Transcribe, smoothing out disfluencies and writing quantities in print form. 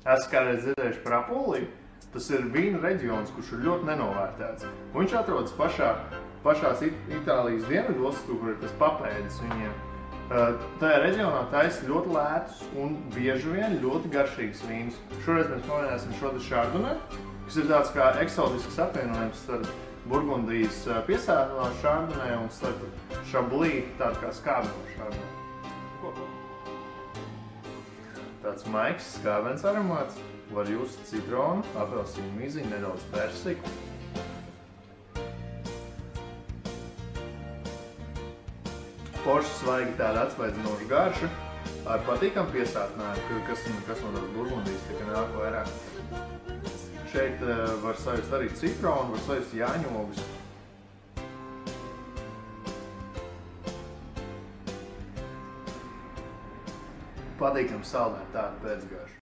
esmu kādreiz dzirdējuši par Apuliju. Tas ir vīnu reģions, kurš ir ļoti nenovērtēts. Viņš atrodas pašās Itālijas dienvidos, kur ir tas papēdis viņiem. Tajā reģionā taisa ļoti lētus un bieži vien ļoti garšīgas vīnus. Šoreiz mēs pamēģināsim šo Chardonnay, kas ir tāds kā eksotisks apvienojums starp Burgundijas piesētā Chardonnay un starp Chablis, tāda kā skābeno Chardonnay. Tāds maigs, skābens aromāts, var just citronu, apelsīnu mīziņu, nedaudz persiku. Forša svaigi tāda atspaidzinoša garša ar patīkamu piesātinājumu, kas no tās Burgundijas tika nāk vairāk. Šeit var sajust arī citronu, var sajust jāņogus. Patīkam saldēt tādu pēcgaršu.